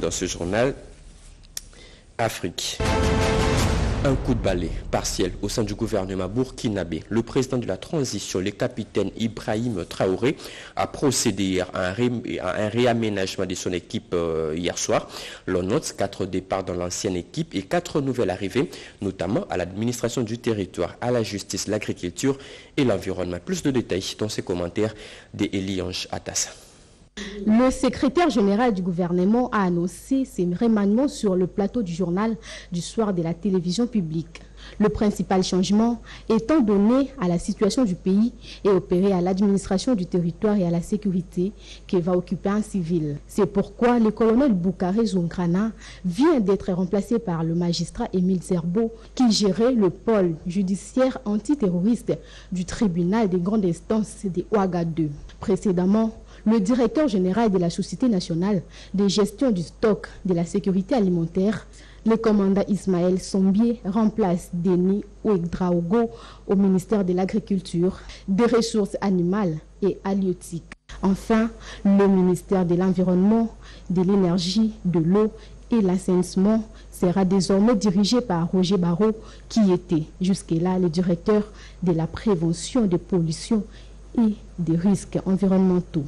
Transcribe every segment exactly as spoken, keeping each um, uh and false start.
dans ce journal Afrique. Un coup de balai partiel au sein du gouvernement burkinabé. Le président de la transition, le capitaine Ibrahim Traoré, a procédé hier à un, ré, à un réaménagement de son équipe euh, hier soir. L'on note quatre départs dans l'ancienne équipe et quatre nouvelles arrivées, notamment à l'administration du territoire, à la justice, l'agriculture et l'environnement. Plus de détails dans ces commentaires d'Eliange Atassa. Le secrétaire général du gouvernement a annoncé ses remaniements sur le plateau du journal du soir de la télévision publique. Le principal changement étant donné à la situation du pays et opéré à l'administration du territoire et à la sécurité qui va occuper un civil. C'est pourquoi le colonel Boukaré Zongrana vient d'être remplacé par le magistrat Émile Zerbo qui gérait le pôle judiciaire antiterroriste du tribunal des grandes instances de Ouagadougou. Précédemment, le directeur général de la Société nationale de gestion du stock de la sécurité alimentaire, le commandant Ismaël Sombier, remplace Denis Ouedraogo au ministère de l'Agriculture, des Ressources animales et halieutiques. Enfin, le ministère de l'Environnement, de l'Énergie, de l'Eau et l'Assainissement sera désormais dirigé par Roger Barrault, qui était jusque-là le directeur de la prévention des pollutions et des risques environnementaux.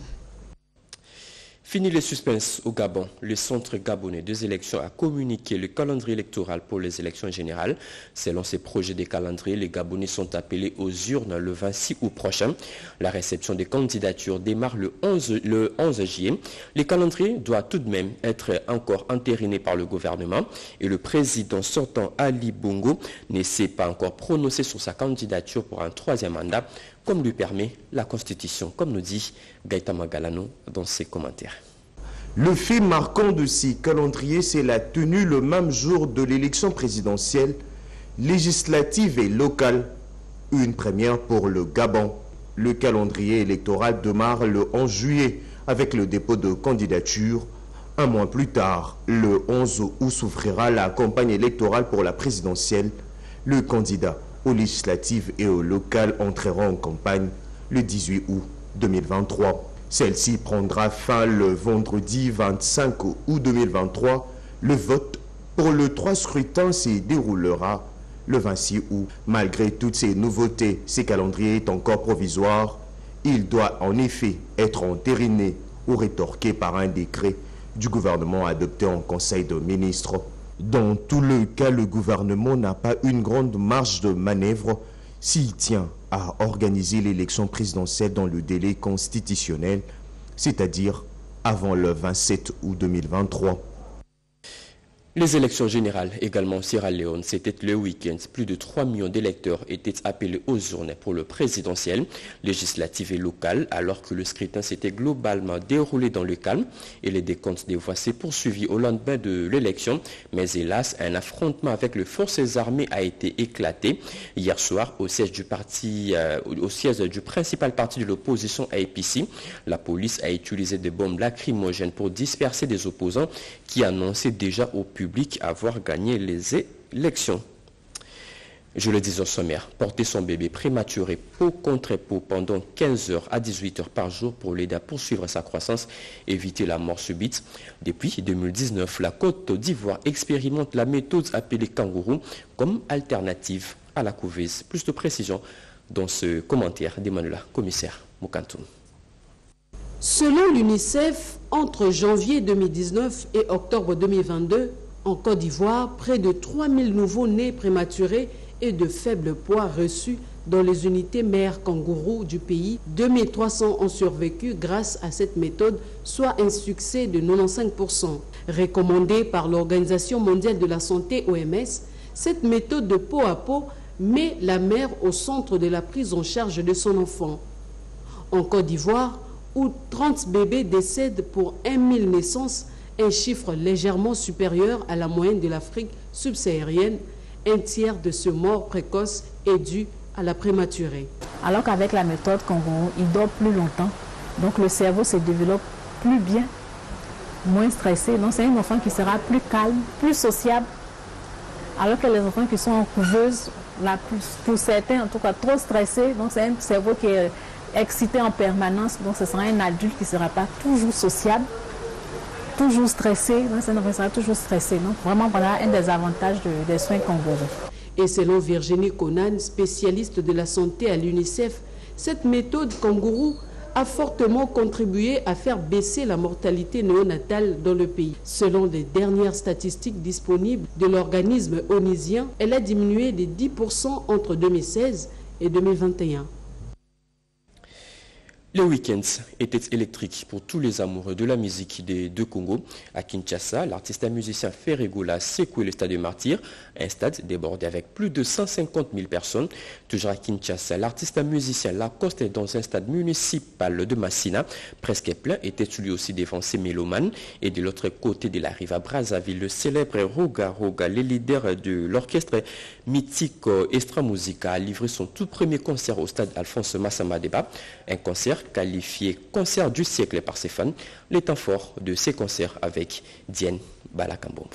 Fini les suspens au Gabon. Le Centre gabonais des élections a communiqué le calendrier électoral pour les élections générales. Selon ces projets de calendrier, les Gabonais sont appelés aux urnes le vingt-six août prochain. La réception des candidatures démarre le onze, le onze juillet. Le calendrier doit tout de même être encore entériné par le gouvernement et le président sortant Ali Bongo ne s'est pas encore prononcé sur sa candidature pour un troisième mandat, comme lui permet la Constitution, comme nous dit Gaïta Magalano dans ses commentaires. Le fait marquant de ces calendriers, c'est la tenue le même jour de l'élection présidentielle, législative et locale. Une première pour le Gabon. Le calendrier électoral démarre le onze juillet avec le dépôt de candidature. Un mois plus tard, le onze août s'ouvrira la campagne électorale pour la présidentielle. Le candidat aux législatives et aux locales entreront en campagne le dix-huit août deux mille vingt-trois. Celle-ci prendra fin le vendredi vingt-cinq août deux mille vingt-trois. Le vote pour le trois scrutins se déroulera le vingt-six août. Malgré toutes ces nouveautés, ce calendrier est encore provisoire. Il doit en effet être entériné ou rétorqué par un décret du gouvernement adopté en Conseil de ministres. Dans tout le cas, le gouvernement n'a pas une grande marge de manœuvre s'il tient à organiser l'élection présidentielle dans le délai constitutionnel, c'est-à-dire avant le vingt-sept août deux mille vingt-trois. Les élections générales également en Sierra Leone, c'était le week-end. Plus de trois millions d'électeurs étaient appelés aux urnes pour le présidentiel, législatif et local, alors que le scrutin s'était globalement déroulé dans le calme et les décomptes des voix s'est poursuivi au lendemain de l'élection. Mais hélas, un affrontement avec les forces armées a été éclaté hier soir au siège du parti, euh, au siège du principal parti de l'opposition A P C. La police a utilisé des bombes lacrymogènes pour disperser des opposants qui annonçaient déjà au public avoir gagné les élections. Je le dis au sommaire, porter son bébé prématuré peau contre peau pendant quinze heures à dix-huit heures par jour pour l'aider à poursuivre sa croissance, éviter la mort subite. Depuis deux mille dix-neuf, la Côte d'Ivoire expérimente la méthode appelée kangourou comme alternative à la couveuse. Plus de précision dans ce commentaire d'Emmanuela, commissaire Moukantoum. Selon l'UNICEF, entre janvier deux mille dix-neuf et octobre deux mille vingt-deux, en Côte d'Ivoire, près de trois mille nouveaux-nés prématurés et de faible poids reçus dans les unités mères kangourous du pays. deux mille trois cents ont survécu grâce à cette méthode, soit un succès de quatre-vingt-quinze pour cent. Recommandée par l'Organisation mondiale de la santé O M S, cette méthode de peau à peau met la mère au centre de la prise en charge de son enfant. En Côte d'Ivoire, où trente bébés décèdent pour mille naissances, un chiffre légèrement supérieur à la moyenne de l'Afrique subsaharienne, un tiers de ce mort précoce est dû à la prématurée. Alors qu'avec la méthode kangourou, il dort plus longtemps, donc le cerveau se développe plus bien, moins stressé. Donc c'est un enfant qui sera plus calme, plus sociable, alors que les enfants qui sont en couveuse, la plus, pour certains en tout cas trop stressés, donc c'est un cerveau qui est excité en permanence, donc ce sera un adulte qui ne sera pas toujours sociable. toujours stressé, l'ancien enfant sera toujours stressé. Donc vraiment, voilà un des avantages de, des soins kangourous. Et selon Virginie Conan, spécialiste de la santé à l'UNICEF, cette méthode kangourou a fortement contribué à faire baisser la mortalité néonatale dans le pays. Selon les dernières statistiques disponibles de l'organisme onusien, elle a diminué de dix pour cent entre deux mille seize et deux mille vingt et un. Les week-ends étaient électriques pour tous les amoureux de la musique des deux Congos. À Kinshasa, l'artiste et musicien Ferregola a secoué le stade de Martyrs, un stade débordé avec plus de cent cinquante mille personnes. Toujours à Kinshasa, l'artiste et musicien Lacoste est dans un stade municipal de Massina, presque plein, était lui aussi devant ses mélomanes. Et de l'autre côté de la rive à Brazzaville, le célèbre Roga Roga, le leader de l'orchestre mythique Estra Musica, a livré son tout premier concert au stade Alphonse Massamba Deba, un concert qualifié concert du siècle par ses fans, les temps forts de ces concerts avec Diène Balakambombo.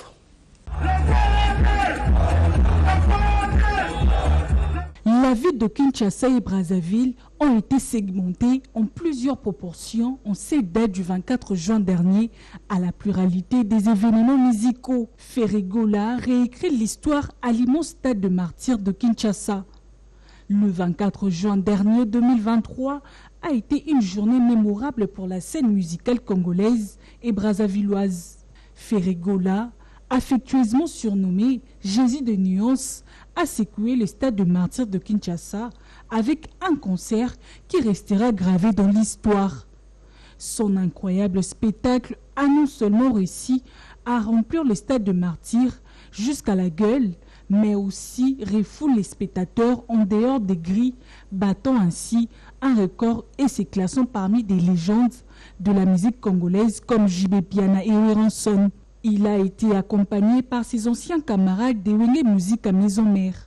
La ville de Kinshasa et Brazzaville ont été segmentées en plusieurs proportions en cette date du vingt-quatre juin dernier à la pluralité des événements musicaux. Ferregola réécrit l'histoire à l'immense stade de Martyrs de Kinshasa. Le vingt-quatre juin dernier deux mille vingt-trois a été une journée mémorable pour la scène musicale congolaise et brazzavilloise. Ferregola, affectueusement surnommé Jésus de Nuance, a secoué le stade de Martyrs de Kinshasa avec un concert qui restera gravé dans l'histoire. Son incroyable spectacle a non seulement réussi à remplir le stade de Martyrs jusqu'à la gueule, mais aussi refoule les spectateurs en dehors des grilles, battant ainsi un record et se classant parmi des légendes de la musique congolaise comme J B Piana et Weranson. Il a été accompagné par ses anciens camarades de Wenge Musique à Maison Mère.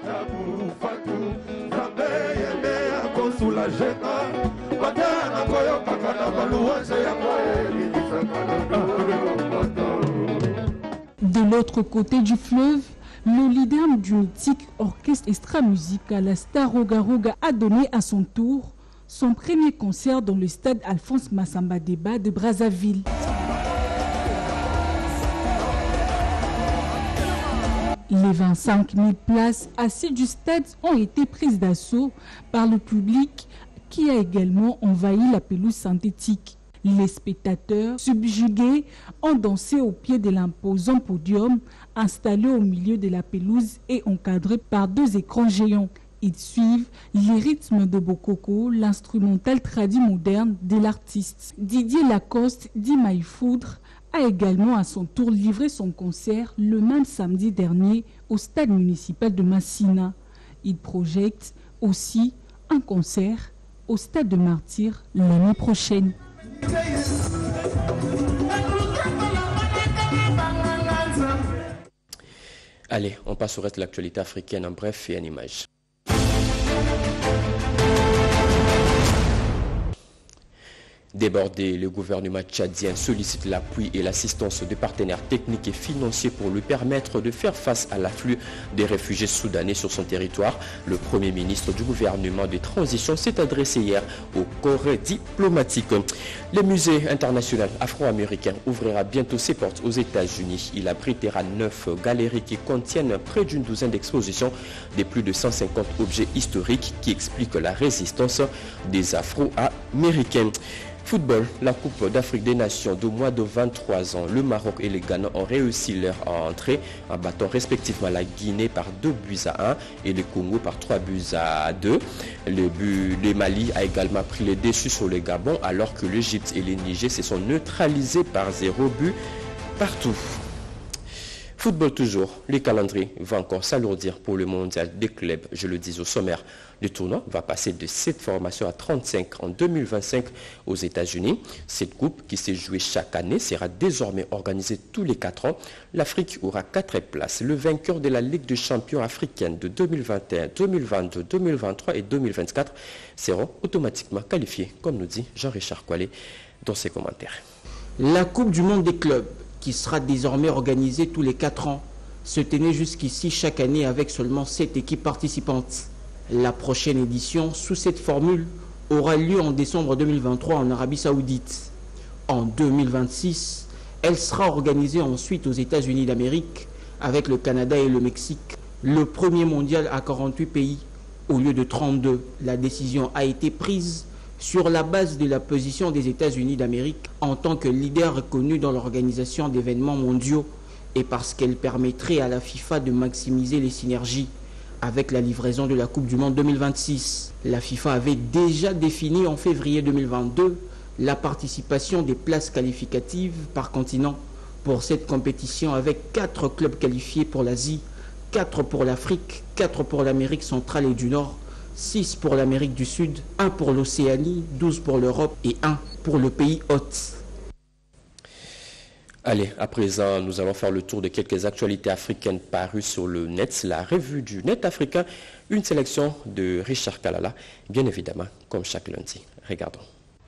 De l'autre côté du fleuve, le leader du mythique orchestre Estra Musica, la star Roga Roga, a donné à son tour son premier concert dans le stade Alphonse Massamba Deba de Brazzaville. Les vingt-cinq mille places assises du stade ont été prises d'assaut par le public qui a également envahi la pelouse synthétique. Les spectateurs, subjugués, ont dansé au pied de l'imposant podium installé au milieu de la pelouse et encadré par deux écrans géants. Ils suivent les rythmes de Bokoko, l'instrumental traduit moderne de l'artiste. Didier Lacoste, dit Maïfoudre, a également à son tour livré son concert le même samedi dernier au stade municipal de Massina. Il projette aussi un concert au stade de Martyrs l'année prochaine. Allez, on passe au reste de l'actualité africaine en bref et en images. Débordé, le gouvernement tchadien sollicite l'appui et l'assistance de partenaires techniques et financiers pour lui permettre de faire face à l'afflux des réfugiés soudanais sur son territoire. Le premier ministre du gouvernement de transition s'est adressé hier au corps diplomatique. Le musée international afro-américain ouvrira bientôt ses portes aux États-Unis. Il abritera neuf galeries qui contiennent près d'une douzaine d'expositions de plus de cent cinquante objets historiques qui expliquent la résistance des Afro-Américains. Football, la Coupe d'Afrique des Nations du mois de vingt-trois ans. Le Maroc et le Ghana ont réussi leur entrée en battant respectivement la Guinée par deux buts à un et le Congo par trois buts à deux. Le, but, le Mali a également pris les déçus sur le Gabon alors que l'Égypte et le Niger se sont neutralisés par zéro but partout. Football toujours, le calendrier va encore s'alourdir pour le mondial des clubs, je le dis au sommaire. Le tournoi va passer de sept formations à trente-cinq en deux mille vingt-cinq aux États-Unis. Cette coupe qui s'est jouée chaque année sera désormais organisée tous les quatre ans. L'Afrique aura quatre places. Le vainqueur de la Ligue des champions africaine de deux mille vingt et un, deux mille vingt-deux, deux mille vingt-trois et deux mille vingt-quatre seront automatiquement qualifiés, comme nous dit Jean-Richard Koualé dans ses commentaires. La Coupe du monde des clubs, qui sera désormais organisée tous les quatre ans, se tenait jusqu'ici chaque année avec seulement sept équipes participantes. La prochaine édition, sous cette formule, aura lieu en décembre deux mille vingt-trois en Arabie Saoudite. En deux mille vingt-six, Elle sera organisée ensuite aux États-Unis d'Amérique avec le Canada et le Mexique. Le premier mondial à quarante-huit pays au lieu de trente-deux. La décision a été prise sur la base de la position des États-Unis d'Amérique en tant que leader reconnu dans l'organisation d'événements mondiaux et parce qu'elle permettrait à la FIFA de maximiser les synergies avec la livraison de la Coupe du Monde deux mille vingt-six. La FIFA avait déjà défini en février deux mille vingt-deux la participation des places qualificatives par continent pour cette compétition avec quatre clubs qualifiés pour l'Asie, quatre pour l'Afrique, quatre pour l'Amérique centrale et du Nord, six pour l'Amérique du Sud, un pour l'Océanie, douze pour l'Europe et un pour le pays hôte. Allez, à présent, nous allons faire le tour de quelques actualités africaines parues sur le net, la revue du net africain, une sélection de Richard Kalala, bien évidemment, comme chaque lundi. Regardons.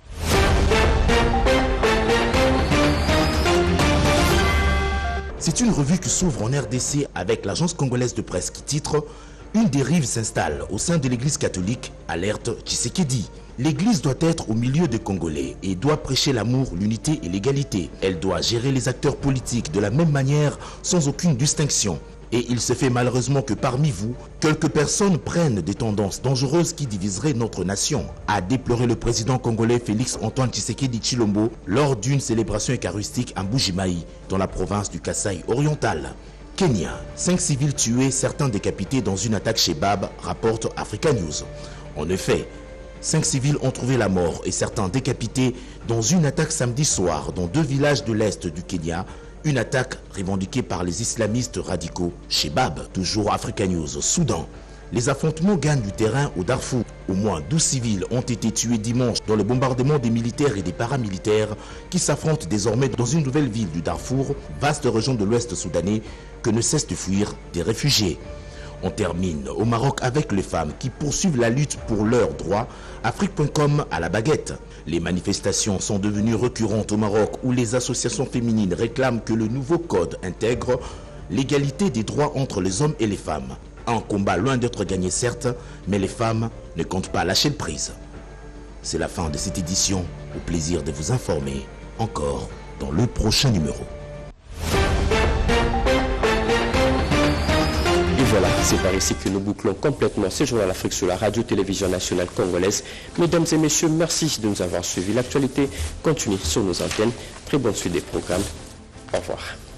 C'est une revue qui s'ouvre en R D C avec l'agence congolaise de presse qui titre « Une dérive s'installe au sein de l'église catholique, alerte Tshisekedi ». L'église doit être au milieu des Congolais et doit prêcher l'amour, l'unité et l'égalité. Elle doit gérer les acteurs politiques de la même manière, sans aucune distinction. Et il se fait malheureusement que parmi vous, quelques personnes prennent des tendances dangereuses qui diviseraient notre nation, a déploré le président congolais Félix-Antoine Tshisekedi Tshilombo lors d'une célébration eucharistique à Mbuji-Mayi, dans la province du Kasaï oriental. Kenya, cinq civils tués, certains décapités dans une attaque chez Bab, rapporte Africa News. En effet, cinq civils ont trouvé la mort et certains décapités dans une attaque samedi soir dans deux villages de l'est du Kenya, une attaque revendiquée par les islamistes radicaux chez Bab. Toujours Africa News. Soudan, les affrontements gagnent du terrain au Darfour. Au moins douze civils ont été tués dimanche dans le bombardement des militaires et des paramilitaires qui s'affrontent désormais dans une nouvelle ville du Darfour, vaste région de l'ouest soudanais que ne cessent de fuir des réfugiés. On termine au Maroc avec les femmes qui poursuivent la lutte pour leurs droits. Afrique point com à la baguette. Les manifestations sont devenues récurrentes au Maroc où les associations féminines réclament que le nouveau code intègre l'égalité des droits entre les hommes et les femmes. Un combat loin d'être gagné certes, mais les femmes ne comptent pas lâcher le prise. C'est la fin de cette édition. Au plaisir de vous informer encore dans le prochain numéro. Voilà, c'est par ici que nous bouclons complètement ce journal Afrique sur la radio-télévision nationale congolaise. Mesdames et messieurs, merci de nous avoir suivis. L'actualité continue sur nos antennes. Très bonne suite des programmes. Au revoir.